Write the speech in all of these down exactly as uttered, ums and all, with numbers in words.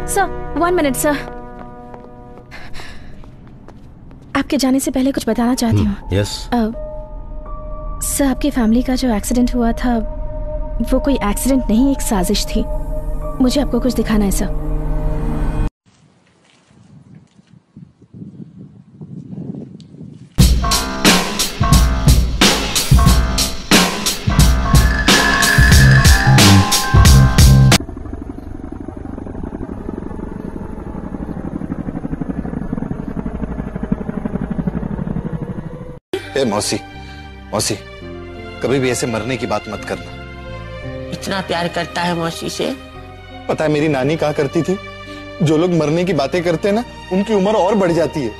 Sir, one minute sir. आपके जाने से पहले कुछ बताना चाहती हूँ। यस। सर, आपकी फैमिली का जो एक्सीडेंट हुआ था वो कोई एक्सीडेंट नहीं, एक साजिश थी। मुझे आपको कुछ दिखाना है सर। ए मौसी, मौसी, कभी भी ऐसे मरने की बात मत करना। इतना प्यार करता है मौसी से? पता है मेरी नानी कहा करती थी, जो लोग मरने की बातें करते हैं ना, उनकी उम्र और बढ़ जाती है।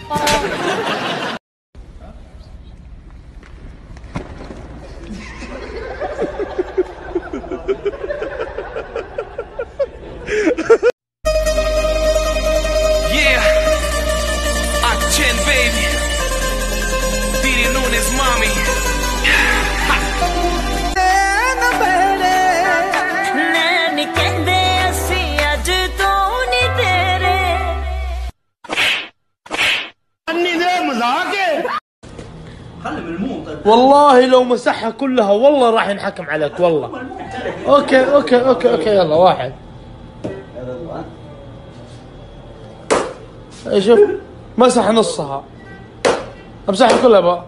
Yeah, Achen baby, Didi Nunes mommy. والله لو مسحها كلها والله راح ينحكم عليك والله. اوكي اوكي اوكي اوكي يلا واحد. شوف مسح نصها، امسحها كلها بقى.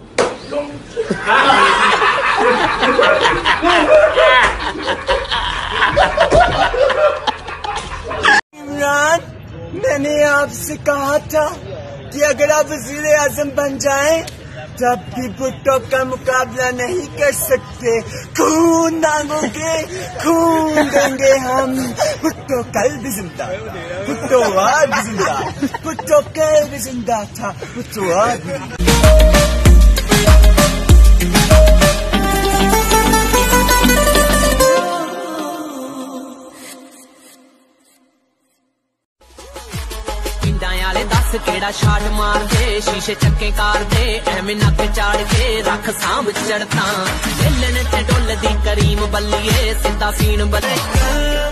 Imran, मैंने आपसे कहा था कि अगर आप वज़ीर आज़म बन जाएं तब भी भुट्टो का मुकाबला नहीं कर सकते। खून मांगोगे, खून देंगे हम। भुट्टो कल भी जिंदा, भुट्टो आज भी जिंदा, भुट्टो कल भी जिंदा था, भुट्टो आज भी। दस केड़ा शाट मार दे, शीशे चक्के कार दे, एवें नक चाड़ के रख सांभ चढ़ता। हिलने ते डुलदी करीम बल्लिए, सीधा सीन बल्ले।